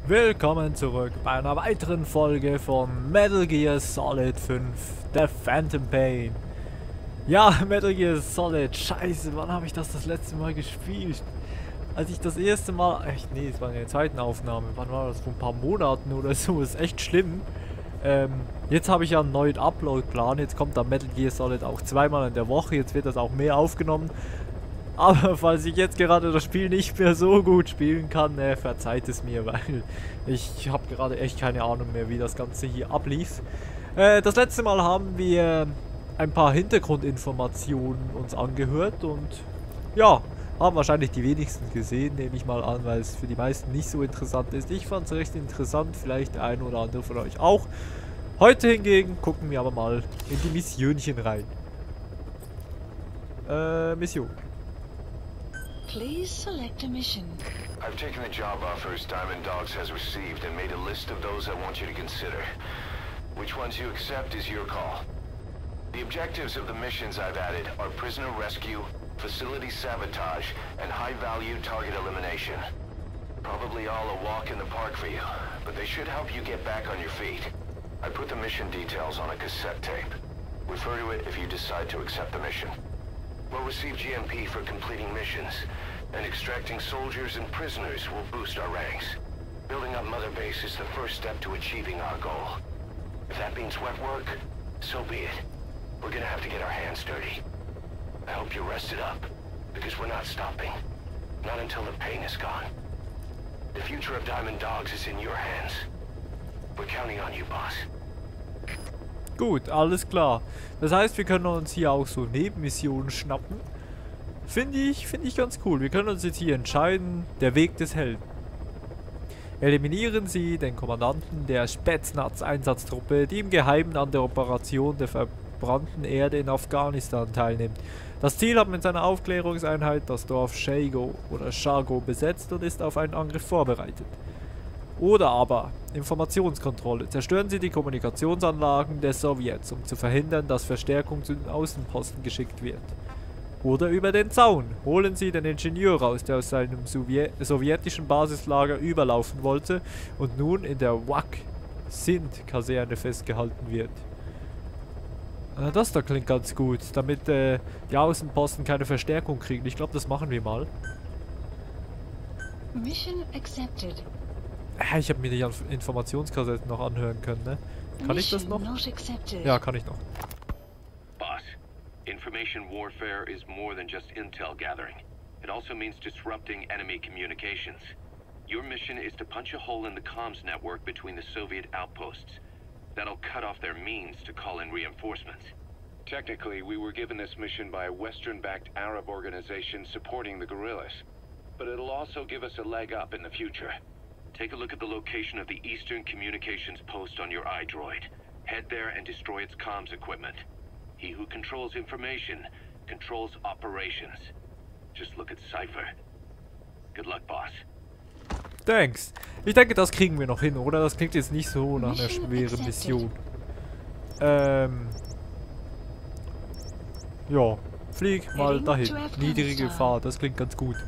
Willkommen zurück bei einer weiteren Folge von Metal Gear Solid 5, The Phantom Pain. Ja, Metal Gear Solid, scheiße, wann habe ich das letzte Mal gespielt? Als ich das erste Mal, nee, es war in der zweiten Aufnahme, wann war das, vor ein paar Monaten oder so, ist echt schlimm. Jetzt habe ich ja einen neuen Upload-Plan, jetzt kommt da Metal Gear Solid auch zweimal in der Woche, jetzt wird das auch mehr aufgenommen. Aber falls ich jetzt gerade das Spiel nicht mehr so gut spielen kann, verzeiht es mir, weil ich habe gerade echt keine Ahnung mehr, wie das Ganze hier ablief. Das letzte Mal haben wir ein paar Hintergrundinformationen uns angehört und ja, haben wahrscheinlich die wenigsten gesehen, nehme ich mal an, weil es für die meisten nicht so interessant ist. Ich fand es recht interessant, vielleicht der eine oder andere von euch auch. Heute hingegen gucken wir aber mal in die Missionchen rein. Mission. Please select a mission. I've taken the job offers Diamond Dogs has received and made a list of those I want you to consider. Which ones you accept is your call. The objectives of the missions I've added are prisoner rescue, facility sabotage, and high-value target elimination. Probably all a walk in the park for you, but they should help you get back on your feet. I put the mission details on a cassette tape. Refer to it if you decide to accept the mission. We'll receive GMP for completing missions, and extracting soldiers and prisoners will boost our ranks. Building up Mother Base is the first step to achieving our goal. If that means wet work, so be it. We're gonna have to get our hands dirty. I hope you're rested up, because we're not stopping. Not until the pain is gone. The future of Diamond Dogs is in your hands. We're counting on you, boss. Gut, alles klar. Das heißt, wir können uns hier auch so Nebenmissionen schnappen. Finde ich ganz cool. Wir können uns jetzt hier entscheiden, der Weg des Helden. Eliminieren Sie den Kommandanten der Spetsnaz-Einsatztruppe, die im Geheimen an der Operation der verbrannten Erde in Afghanistan teilnimmt. Das Ziel hat mit seiner Aufklärungseinheit das Dorf Shago oder Shago besetzt und ist auf einen Angriff vorbereitet. Oder aber Informationskontrolle. Zerstören Sie die Kommunikationsanlagen der Sowjets, um zu verhindern, dass Verstärkung zu den Außenposten geschickt wird. Oder über den Zaun. Holen Sie den Ingenieur raus, der aus seinem sowjetischen Basislager überlaufen wollte und nun in der WAC-Sindh-Kaserne festgehalten wird. Das da klingt ganz gut, damit die Außenposten keine Verstärkung kriegen. Ich glaube, das machen wir mal. Mission accepted. Ich habe mir die Informationskassetten noch anhören können, ne? Kann ich das noch? Ja, kann ich noch. Boss, information warfare is more than just intel gathering. It also means disrupting enemy communications. Your mission is to punch a hole in the comms network between the Soviet outposts. That'll cut off their means to call in reinforcements. Technically, we were given this mission by a Western-backed Arab organization supporting the guerrillas. But it'll also give us a leg up in the future. Take a look at the location of the Eastern Communications Post on your iDroid. Head there and destroy its comms equipment. He who controls information controls operations. Just look at Cypher. Good luck, boss. Thanks. Ich denke, das kriegen wir noch hin, oder? Das klingt jetzt nicht so nach einer schweren Mission. Ja. Flieg mal dahin. Niedrige Gefahr, das klingt ganz gut.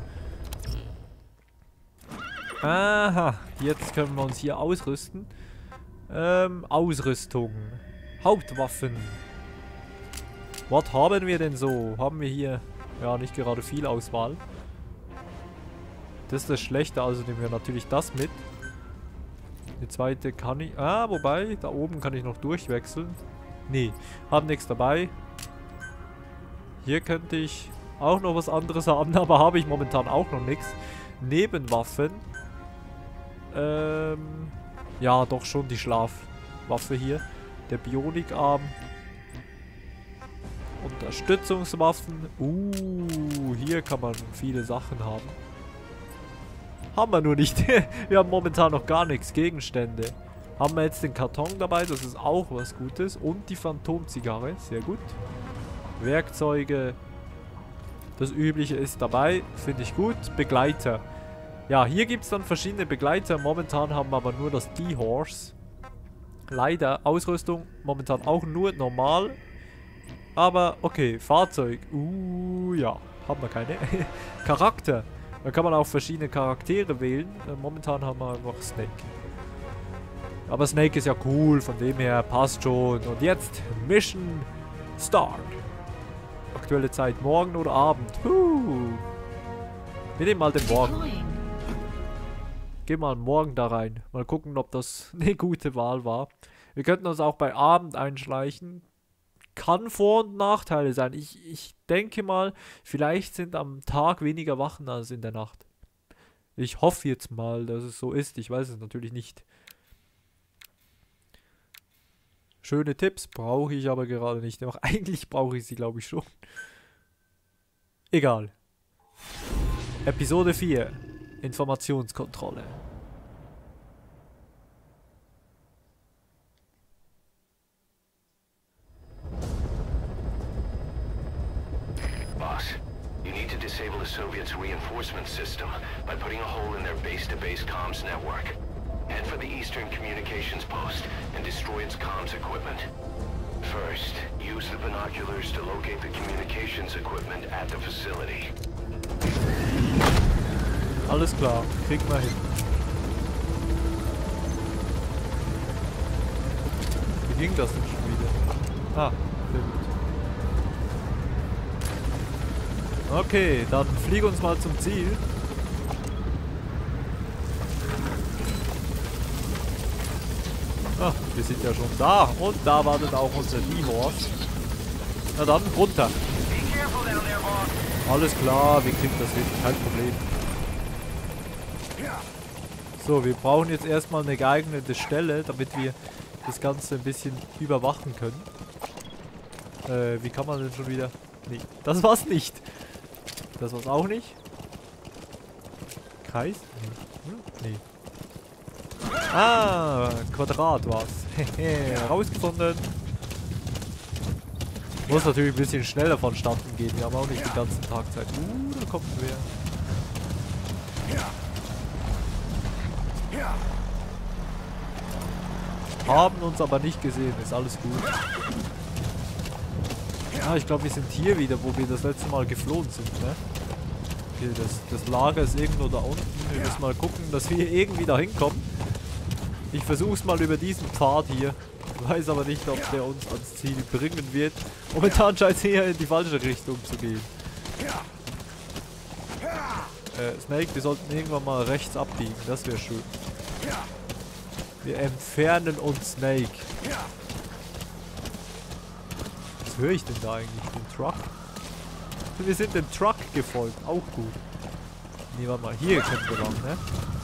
Aha, jetzt können wir uns hier ausrüsten. Ausrüstung. Hauptwaffen. Was haben wir denn so? Haben wir hier, ja, nicht gerade viel Auswahl. Das ist das Schlechte, also nehmen wir natürlich das mit. Die zweite kann ich... wobei, da oben kann ich noch durchwechseln. Nee, hab nichts dabei. Hier könnte ich auch noch was anderes haben, aber habe ich momentan auch noch nichts. Nebenwaffen. Ja, doch schon die Schlafwaffe hier. Der Bionikarm. Unterstützungswaffen. Hier kann man viele Sachen haben. Haben wir nur nicht. Wir haben momentan noch gar nichts. Gegenstände. Haben wir jetzt den Karton dabei, das ist auch was Gutes. Und die Phantomzigarre, sehr gut. Werkzeuge. Das Übliche ist dabei, finde ich gut. Begleiter. Ja, hier gibt es dann verschiedene Begleiter. Momentan haben wir aber nur das D-Horse. Leider, Ausrüstung momentan auch nur normal. Aber okay, Fahrzeug. Ja, haben wir keine. Charakter. Da kann man auch verschiedene Charaktere wählen. Momentan haben wir einfach Snake. Aber Snake ist ja cool, von dem her passt schon. Und jetzt Mission Start. Aktuelle Zeit morgen oder Abend. Wir nehmen mal den Morgen. Deploying. Gehen mal morgen da rein. Mal gucken, ob das eine gute Wahl war. Wir könnten uns auch bei Abend einschleichen. Kann Vor- und Nachteile sein. Ich denke mal, vielleicht sind am Tag weniger Wachen als in der Nacht. Ich hoffe jetzt mal, dass es so ist. Ich weiß es natürlich nicht. Schöne Tipps brauche ich aber gerade nicht. Doch eigentlich brauche ich sie, glaube ich, schon. Egal. Episode 4. Informationskontrolle. Boss, you need to disable the Soviets' reinforcement system by putting a hole in their base-to-base comms network. Head for the Eastern Communications Post and destroy its comms equipment. First, use the binoculars to locate the communications equipment at the facility. Alles klar, kriegen wir hin. Wie ging das denn schon wieder? Ah, sehr gut. Okay, dann flieg uns mal zum Ziel. Ah, wir sind ja schon da. Und da wartet auch unser D-Horse. Na dann, runter. Alles klar, wir kriegen das hin. Kein Problem. So, wir brauchen jetzt erstmal eine geeignete Stelle, damit wir das Ganze ein bisschen überwachen können. Wie kann man denn schon wieder... Nee, das war's nicht. Das war's auch nicht. Kreis? Nee. Nee. Ah, Quadrat war's. Hehe, rausgefunden. Muss natürlich ein bisschen schneller vonstatten gehen. Wir haben auch nicht den ganzen Tag Zeit. Da kommt wer. Haben uns aber nicht gesehen. Ist alles gut. Ah, ich glaube, wir sind hier wieder, wo wir das letzte Mal geflohen sind, ne? Okay, das Lager ist irgendwo da unten. Wir müssen mal gucken, dass wir irgendwie da hinkommen. Ich versuch's mal über diesen Pfad hier. Weiß aber nicht, ob der uns ans Ziel bringen wird. Momentan scheint es eher in die falsche Richtung zu gehen. Snake, wir sollten irgendwann mal rechts abbiegen. Das wäre schön. Wir entfernen uns, Snake. Was höre ich denn da eigentlich? Den Truck? Wir sind dem Truck gefolgt. Auch gut. Nee, warte mal. Hier können wir lang, ne?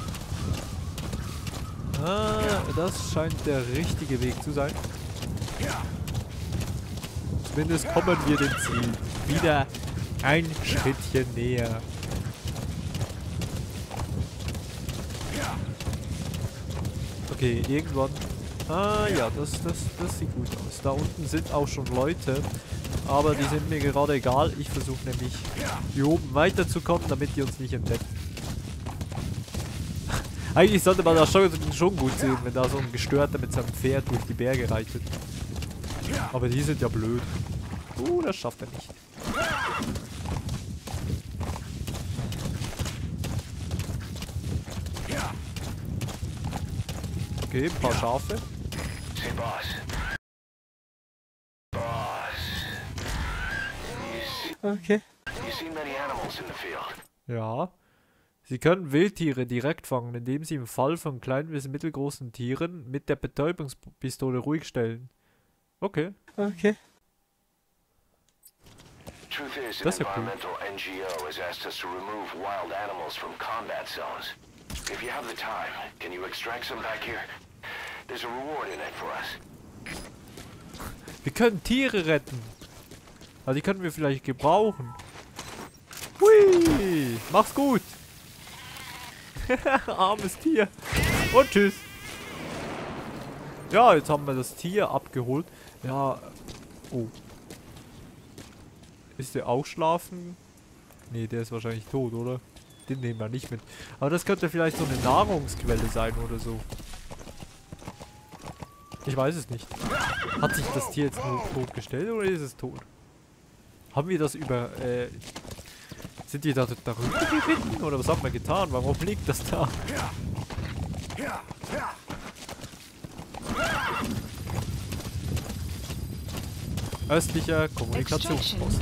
Ah, das scheint der richtige Weg zu sein. Zumindest kommen wir dem Ziel wieder ein Schrittchen näher. Okay, irgendwann... Ah ja, das sieht gut aus. Da unten sind auch schon Leute. Aber die sind mir gerade egal. Ich versuche nämlich hier oben weiterzukommen, damit die uns nicht entdecken. Eigentlich sollte man das schon gut sehen, wenn da so ein Gestörter mit seinem Pferd durch die Berge reitet. Aber die sind ja blöd. Das schafft er nicht. Okay, ein paar Schafe. Say, Boss. Okay. You see many animals in the field. Ja. Sie können Wildtiere direkt fangen, indem sie im Fall von kleinen bis mittelgroßen Tieren mit der Betäubungspistole ruhig stellen. Okay. Okay. Truth is, an That's a cool. environmental NGO has asked us to remove wild animals from combat zones. If you have the time, can you extract some back here? There's a reward in it for us. Wir können Tiere retten. Also die können wir vielleicht gebrauchen. Hui! Mach's gut! Armes Tier. Und tschüss. Ja, jetzt haben wir das Tier abgeholt. Ja. Oh. Ist der auch schlafen? Nee, der ist wahrscheinlich tot, oder? Den nehmen wir nicht mit. Aber das könnte vielleicht so eine Nahrungsquelle sein oder so. Ich weiß es nicht. Hat sich das Tier jetzt nur tot gestellt oder ist es tot? Haben wir das Sind die da darüber geritten? Oder was haben wir getan? Warum liegt das da? Östlicher Kommunikationspost.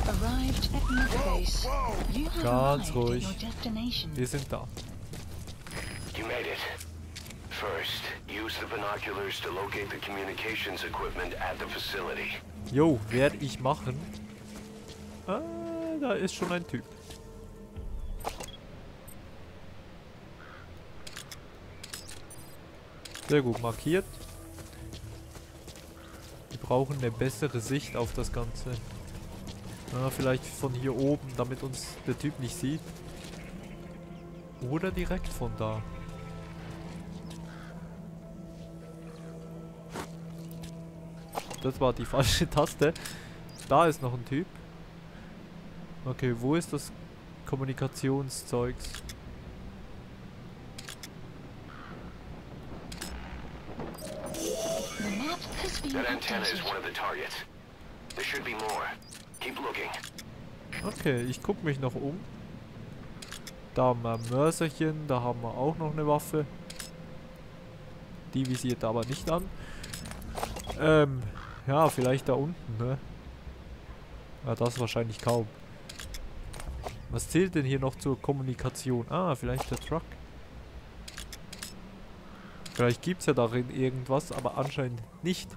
Ganz ruhig. Wir sind da. You made it. First, use the binoculars to locate the communications equipment at the facility. Jo, werde ich machen. Ah, da ist schon ein Typ. Sehr gut markiert. Wir brauchen eine bessere Sicht auf das Ganze. Ja, vielleicht von hier oben, damit uns der Typ nicht sieht. Oder direkt von da. Das war die falsche Taste. Da ist noch ein Typ. Okay, wo ist das Kommunikationszeugs? That antenna is one of the targets. There should be more. Keep looking. Okay, ich guck mich noch um. Da haben wir ein Mörserchen, da haben wir auch noch eine Waffe. Die visiert aber nicht an. Ja, vielleicht da unten, ne? Ja, das wahrscheinlich kaum. Was zählt denn hier noch zur Kommunikation? Ah, vielleicht der Truck. Vielleicht gibt es ja darin irgendwas, aber anscheinend nicht.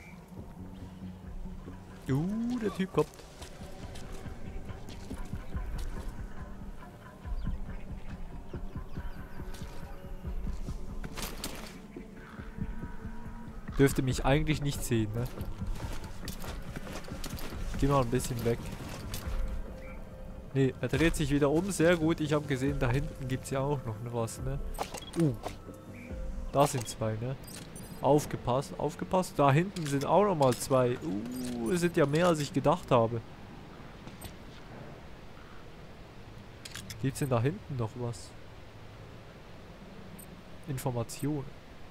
Der Typ kommt. Dürfte mich eigentlich nicht sehen, ne? Geh mal ein bisschen weg. Ne, er dreht sich wieder um. Sehr gut. Ich habe gesehen, da hinten gibt es ja auch noch was, ne? Da sind zwei, ne? Aufgepasst, aufgepasst. Da hinten sind auch noch mal zwei. Es sind ja mehr, als ich gedacht habe. Gibt's denn da hinten noch was? Information.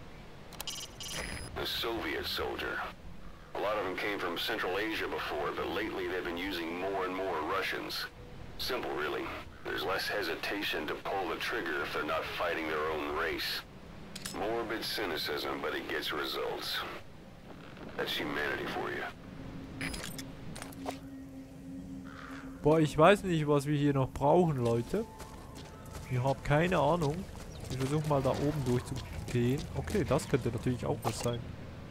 The Soviet soldier. A lot of them came from Central Asia before, but lately they've been using more and more Russians. Simple, really. There's less hesitation to pull the trigger if they're not fighting their own race. Morbid cynicism, but it gets results. That's humanity for you. Boah, ich weiß nicht, was wir hier noch brauchen, Leute. Ich habe keine Ahnung. Ich versuche mal da oben durchzugehen. Okay, das könnte natürlich auch was sein.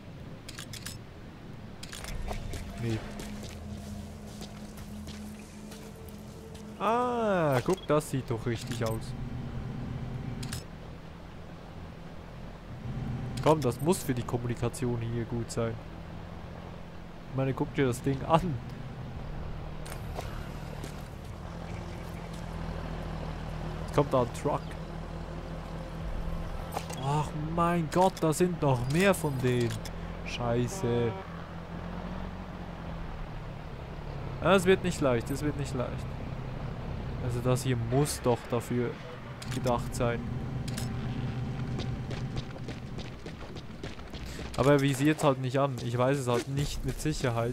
Nee. Ah, guck, das sieht doch richtig aus. Komm, das muss für die Kommunikation hier gut sein. Ich meine, guck dir das Ding an. Jetzt kommt da ein Truck. Ach mein Gott, da sind noch mehr von denen. Scheiße. Ja, es wird nicht leicht, es wird nicht leicht. Also das hier muss doch dafür gedacht sein. Aber er visiert halt nicht an. Ich weiß es halt nicht mit Sicherheit.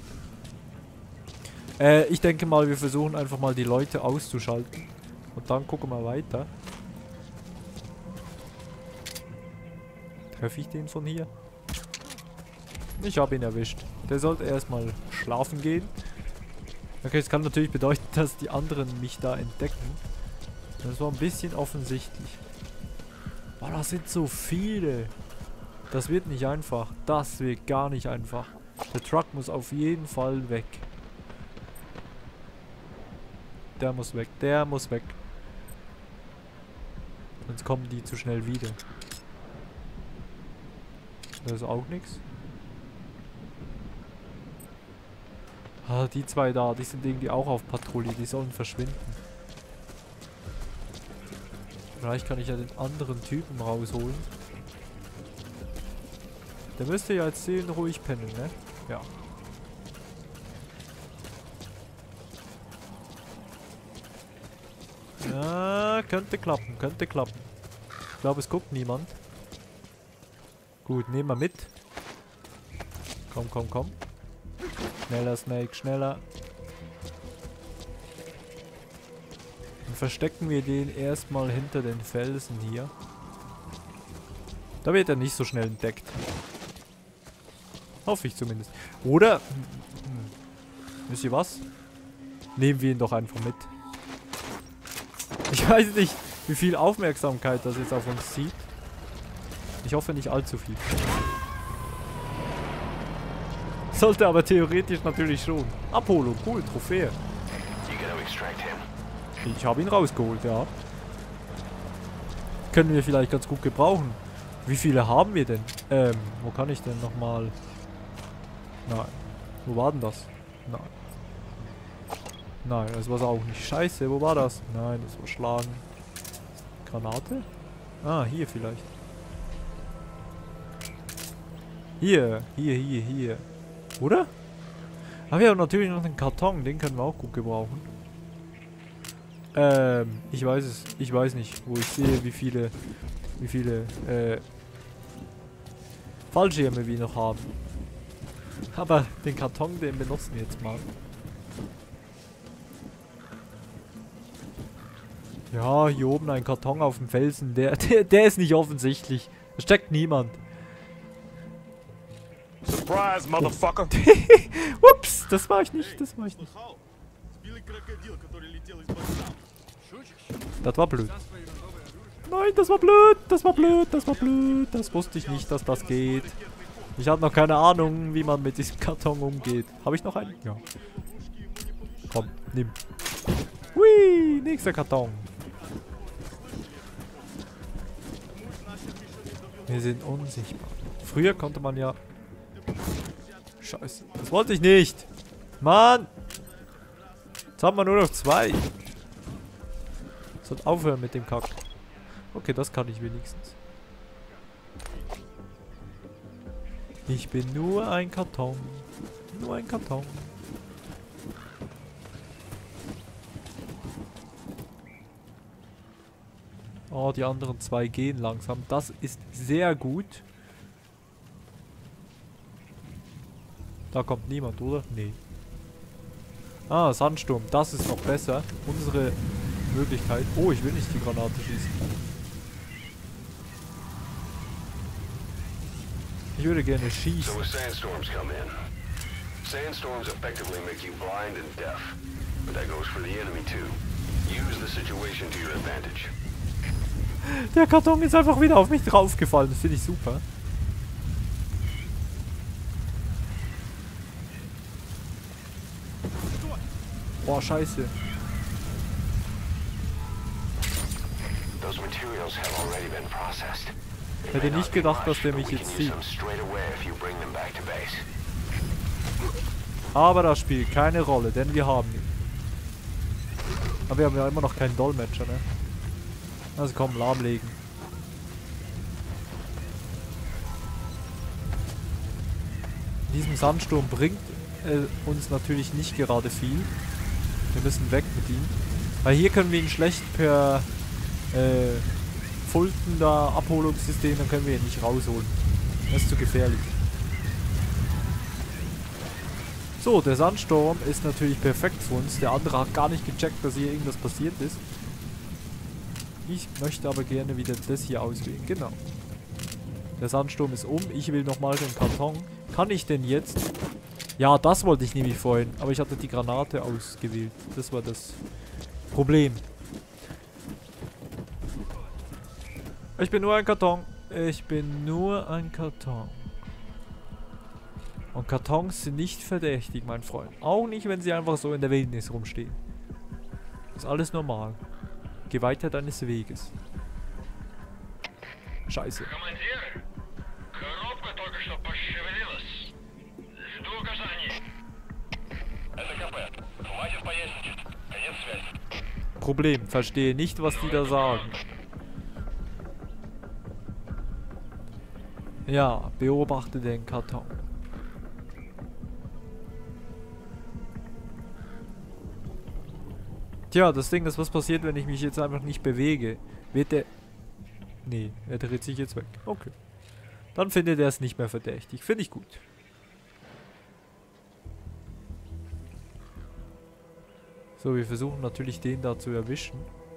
Ich denke mal, wir versuchen einfach mal die Leute auszuschalten. Und dann gucken wir weiter. Treffe ich den von hier? Ich habe ihn erwischt. Der sollte erstmal schlafen gehen. Okay, das kann natürlich bedeuten, dass die anderen mich da entdecken. Das war ein bisschen offensichtlich. Boah, das sind so viele. Das wird nicht einfach. Das wird gar nicht einfach. Der Truck muss auf jeden Fall weg. Der muss weg. Der muss weg. Sonst kommen die zu schnell wieder. Das ist auch nichts. Ah, die zwei da, die sind irgendwie auch auf Patrouille. Die sollen verschwinden. Vielleicht kann ich ja den anderen Typen rausholen. Der müsste ja jetzt sehen, ruhig pennen, ne? Ja. Ja, könnte klappen, könnte klappen. Ich glaube, es guckt niemand. Gut, nehmen wir mit. Komm, komm, komm. Schneller, Snake, schneller. verstecken wir den erstmal hinter den Felsen hier. Da wird er nicht so schnell entdeckt. Hoffe ich zumindest. Oder, wisst ihr was? Nehmen wir ihn doch einfach mit. Ich weiß nicht, wie viel Aufmerksamkeit das jetzt auf uns zieht. Ich hoffe nicht allzu viel. Sollte aber theoretisch natürlich schon. Apollo, cool, Trophäe. Ich habe ihn rausgeholt, ja. Können wir vielleicht ganz gut gebrauchen. Wie viele haben wir denn? Wo kann ich denn nochmal... Nein. Wo war denn das? Nein. Nein, das war auch nicht. Scheiße, wo war das? Nein, das war Schlagen. Granate? Ah, hier vielleicht. Hier. Oder? Aber wir haben natürlich noch einen Karton, den können wir auch gut gebrauchen. Ich weiß nicht, wo ich sehe, wie viele Fallschirme wir noch haben. Aber den Karton, den benutzen wir jetzt mal. Ja, hier oben ein Karton auf dem Felsen, der ist nicht offensichtlich. Da steckt niemand. Surprise, motherfucker! Ups, das war ich nicht, das war ich nicht. Das war blöd. Nein, das war blöd, das war blöd, das war blöd. Das wusste ich nicht, dass das geht. Ich habe noch keine Ahnung, wie man mit diesem Karton umgeht. Habe ich noch einen? Ja. Komm, nimm. Hui, nächster Karton. Wir sind unsichtbar. Früher konnte man ja... Scheiße, das wollte ich nicht. Mann! Jetzt haben wir nur noch 2. Sollte aufhören mit dem Kack. Okay, das kann ich wenigstens. Ich bin nur ein Karton. Nur ein Karton. Oh, die anderen 2 gehen langsam. Das ist sehr gut. Da kommt niemand, oder? Nee. Ah, Sandsturm. Das ist noch besser. Unsere Möglichkeit. Oh, ich will nicht die Granate schießen. Ich würde gerne schießen. So sandstorms come in. Sandstorms effectively make you blind and deaf. But that goes for the enemy too. Use the situation to your advantage. Der Karton ist einfach wieder auf mich draufgefallen. Das finde ich super. Boah, scheiße. Hätte nicht gedacht, dass der mich jetzt sieht. Aber das spielt keine Rolle, denn wir haben ihn. Aber wir haben ja immer noch keinen Dolmetscher, ne? Also komm, lahmlegen. Diesem Sandsturm bringt uns natürlich nicht gerade viel. Wir müssen weg mit ihm. Weil hier können wir ihn schlecht per Fulton da Abholungssystem, dann können wir ihn nicht rausholen. Das ist zu gefährlich. So, der Sandsturm ist natürlich perfekt für uns. Der andere hat gar nicht gecheckt, dass hier irgendwas passiert ist. Ich möchte aber gerne wieder das hier auswählen. Genau. Der Sandsturm ist um. Ich will nochmal den Karton. Kann ich denn jetzt... Ja, das wollte ich nämlich vorhin. Aber ich hatte die Granate ausgewählt. Das war das Problem. Ich bin nur ein Karton. Ich bin nur ein Karton. Und Kartons sind nicht verdächtig, mein Freund. Auch nicht, wenn sie einfach so in der Wildnis rumstehen. Ist alles normal. Geh weiter deines Weges. Scheiße. Problem. Verstehe nicht, was die da sagen. Ja, beobachte den Karton. Tja, das Ding ist, was passiert, wenn ich mich jetzt einfach nicht bewege? Wird der... Nee, er dreht sich jetzt weg. Okay. Dann findet er es nicht mehr verdächtig. Finde ich gut. So, wir versuchen natürlich den da zu erwischen.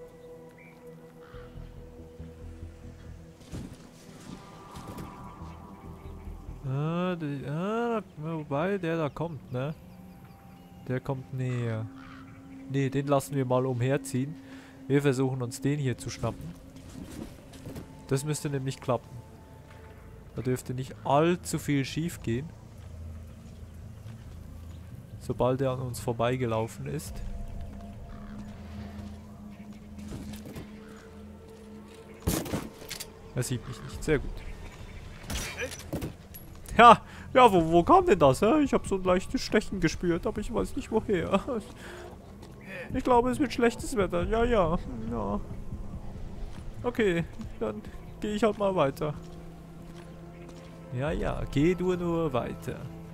Wobei, der da kommt, ne? Der kommt näher. Ne, den lassen wir mal umherziehen. Wir versuchen uns den hier zu schnappen. Das müsste nämlich klappen. Da dürfte nicht allzu viel schief gehen. Sobald er an uns vorbeigelaufen ist. Er sieht mich nicht. Sehr gut. Ja, wo kam denn das? Ich habe so ein leichtes Stechen gespürt, aber ich weiß nicht woher. Ich glaube, es wird schlechtes Wetter. Ja. Okay, dann gehe ich halt mal weiter. Ja, geh du nur weiter.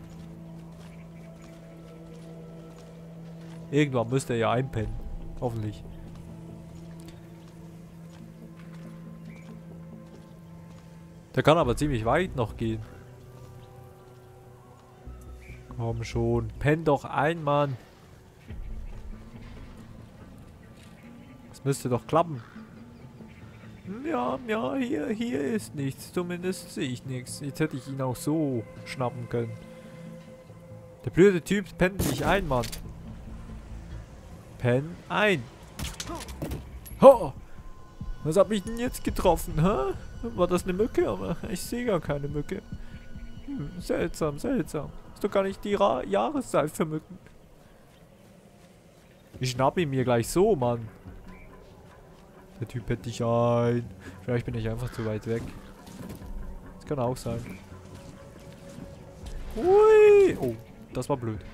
Irgendwann müsste er ja einpennen. Hoffentlich. Der kann aber ziemlich weit noch gehen. Komm schon. Penn doch ein, Mann. Das müsste doch klappen. Ja, hier ist nichts. Zumindest sehe ich nichts. Jetzt hätte ich ihn auch so schnappen können. Der blöde Typ pennt nicht ein, Mann. Penn ein. Ho! Was hat mich denn jetzt getroffen, hä? War das eine Mücke? Aber ich sehe gar keine Mücke. Seltsam. Ist doch gar nicht die Jahreszeit für Mücken. Ich schnapp ihn mir gleich so, Mann. Der Typ hätte dich ein. Vielleicht bin ich einfach zu weit weg. Das kann auch sein. Ui! Oh, das war blöd.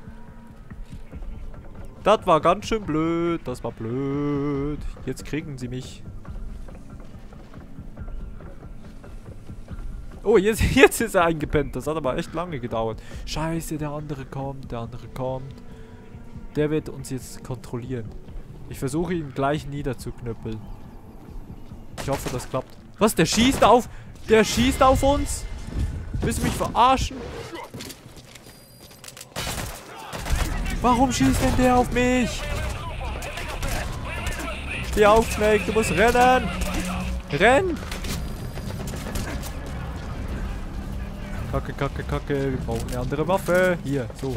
Das war ganz schön blöd. Das war blöd. Jetzt kriegen sie mich. Oh, jetzt ist er eingepennt. Das hat aber echt lange gedauert. Scheiße, der andere kommt. Der wird uns jetzt kontrollieren. Ich versuche ihn gleich niederzuknüppeln. Ich hoffe, das klappt. Was? Der schießt auf? Der schießt auf uns? Willst du mich verarschen? Warum schießt denn der auf mich? Steh auf, Snake. Du musst rennen. Renn. Kacke. Wir brauchen eine andere Waffe. Hier, so.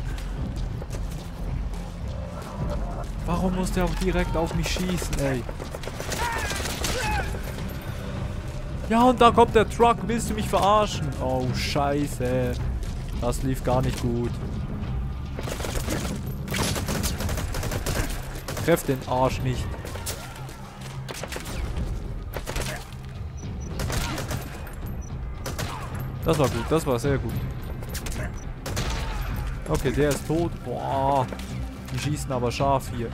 Warum muss der auch direkt auf mich schießen, ey? Ja, und da kommt der Truck. Willst du mich verarschen? Oh, scheiße. Das lief gar nicht gut. Treff den Arsch nicht. Das war gut, das war sehr gut. Okay, der ist tot. Boah. Die schießen aber scharf hier.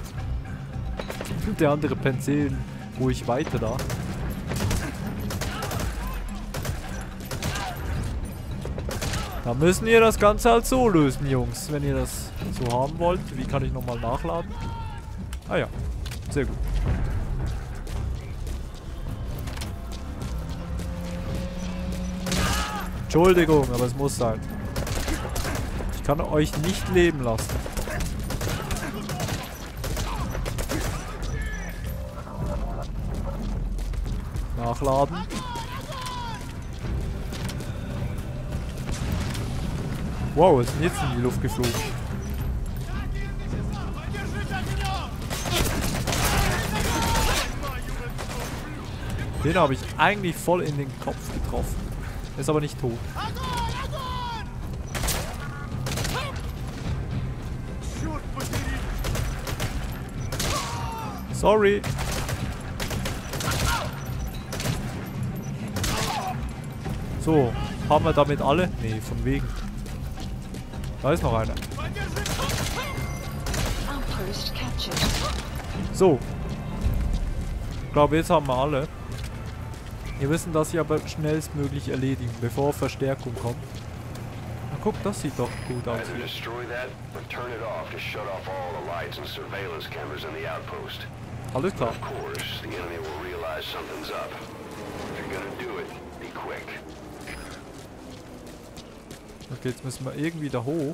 Der andere Penzel, wo ich weiter da. Da müssen wir das Ganze halt so lösen, Jungs. Wenn ihr das so haben wollt. Wie kann ich nochmal nachladen? Ah ja, sehr gut. Entschuldigung, aber es muss sein. Ich kann euch nicht leben lassen. Nachladen. Wow, ist denn jetzt in die Luft geflogen? Den habe ich eigentlich voll in den Kopf getroffen. Ist aber nicht tot. Sorry. So, haben wir damit alle? Nee, von wegen. Da ist noch einer. So. Ich glaube, jetzt haben wir alle. Wir müssen das hier aber schnellstmöglich erledigen, bevor Verstärkung kommt. Na guck, das sieht doch gut aus hier. Alles klar. Okay, jetzt müssen wir irgendwie da hoch.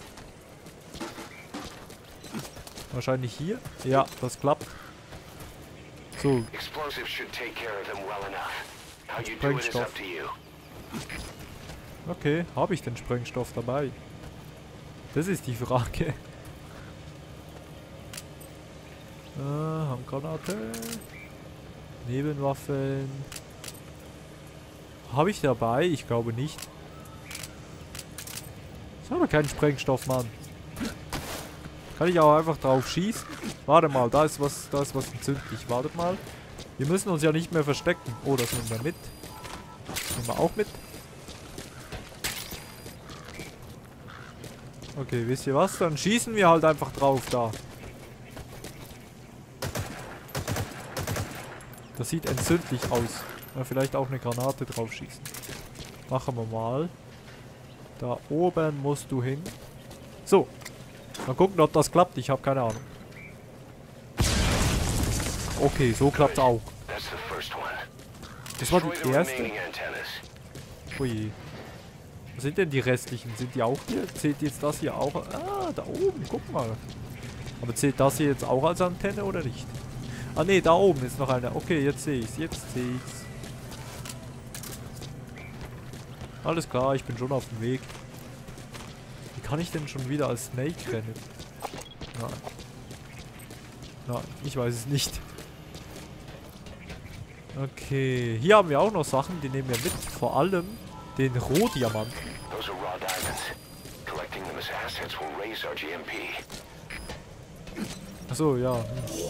Wahrscheinlich hier. Ja, das klappt. So. Sprengstoff. Okay, habe ich den Sprengstoff dabei? Das ist die Frage. Handgranate. Nebenwaffeln. Habe ich dabei? Ich glaube nicht. Das ist aber kein Sprengstoff, Mann. Kann ich auch einfach drauf schießen? Warte mal, da ist was entzündlich. Wartet mal. Wir müssen uns ja nicht mehr verstecken. Oh, das nehmen wir mit. Nehmen wir auch mit. Okay, wisst ihr was? Dann schießen wir halt einfach drauf da. Das sieht entzündlich aus. Ja, vielleicht auch eine Granate drauf schießen. Machen wir mal. Da oben musst du hin. So. Mal gucken, ob das klappt. Ich habe keine Ahnung. Okay, so klappt's auch. Das war die erste. Ui. Was sind denn die restlichen? Sind die auch hier? Zählt jetzt das hier auch? Ah, da oben. Guck mal. Aber zählt das hier jetzt auch als Antenne oder nicht? Ah ne, da oben ist noch eine. Okay, jetzt sehe ich's. Jetzt sehe ich's. Alles klar, ich bin schon auf dem Weg. Wie kann ich denn schon wieder als Snake rennen? Nein. Nein, ich weiß es nicht. Okay, hier haben wir auch noch Sachen, die nehmen wir mit. Vor allem den Rohdiamanten. Achso, ja.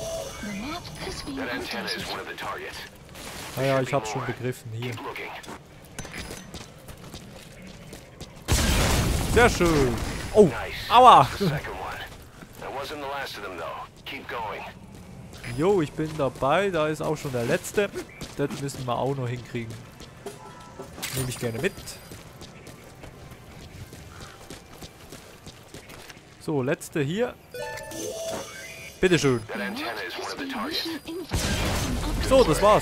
Naja, ich hab's schon begriffen. Hier. Sehr schön. Oh, aua. Jo, ich bin dabei. Da ist auch schon der letzte. Das müssen wir auch noch hinkriegen. Nehme ich gerne mit. So, letzte hier. Bitteschön. So, das war's.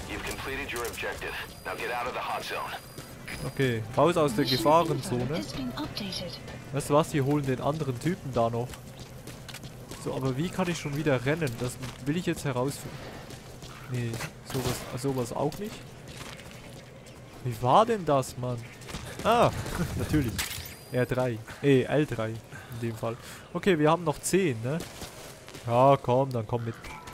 Okay, raus aus der Gefahrenzone. Weißt du was, die holen den anderen Typen da noch. So, aber wie kann ich schon wieder rennen? Das will ich jetzt herausfinden. Nee, sowas auch nicht. Wie war denn das, Mann? Ah, natürlich. R3. L3 in dem Fall. Okay, wir haben noch 10, ne? Ja, komm, dann komm mit.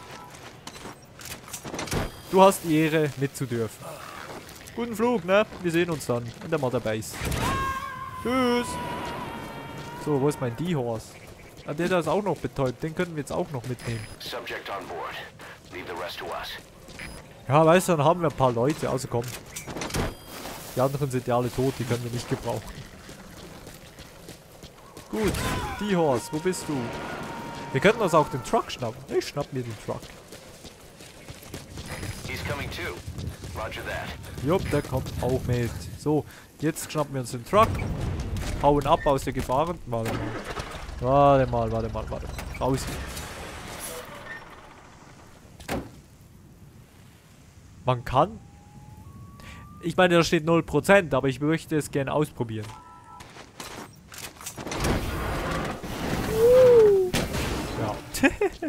Du hast die Ehre, mitzudürfen. Guten Flug, ne? Wir sehen uns dann in der Mother Base. Tschüss. So, wo ist mein D-Horse? Ah, der da ist auch noch betäubt. Den können wir jetzt auch noch mitnehmen. Ja, weißt du, dann haben wir ein paar Leute. Also komm. Die anderen sind ja alle tot. Die können wir nicht gebrauchen. Gut. D-Horse, wo bist du? Wir könnten uns auch den Truck schnappen. Ich schnapp mir den Truck. Jupp, der kommt auch mit. So, jetzt schnappen wir uns den Truck. Hauen ab aus der Gefahren. Warte mal. Raus. Man kann. Ich meine, da steht 0%, aber ich möchte es gerne ausprobieren. Ja.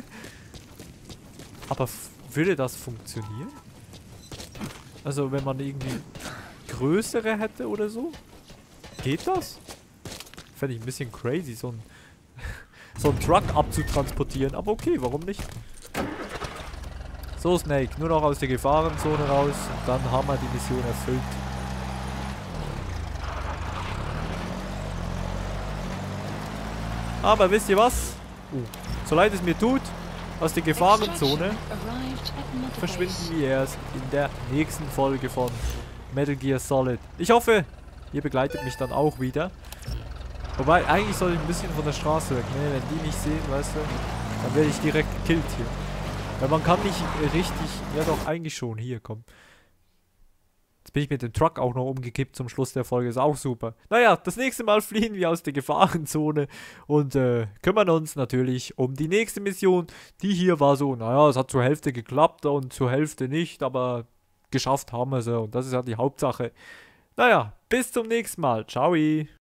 Aber würde das funktionieren? Also wenn man irgendwie größere hätte oder so? Geht das? Fände ich ein bisschen crazy, so ein Truck abzutransportieren. Aber okay, warum nicht? So, Snake, nur noch aus der Gefahrenzone raus. Und dann haben wir die Mission erfüllt. Aber wisst ihr was? So leid es mir tut, aus der Gefahrenzone verschwinden wir erst in der nächsten Folge von Metal Gear Solid. Ich hoffe, ihr begleitet mich dann auch wieder. Wobei, eigentlich soll ich ein bisschen von der Straße weg. Ne? Wenn die mich sehen, weißt du, dann werde ich direkt gekillt hier. Weil man kann nicht richtig... Ja doch, eigentlich schon. Hier, komm. Jetzt bin ich mit dem Truck auch noch umgekippt zum Schluss der Folge. Ist auch super. Naja, das nächste Mal fliehen wir aus der Gefahrenzone und kümmern uns natürlich um die nächste Mission. Die hier war so, naja, es hat zur Hälfte geklappt und zur Hälfte nicht, aber geschafft haben wir sie und das ist ja die Hauptsache. Naja, bis zum nächsten Mal. Ciao.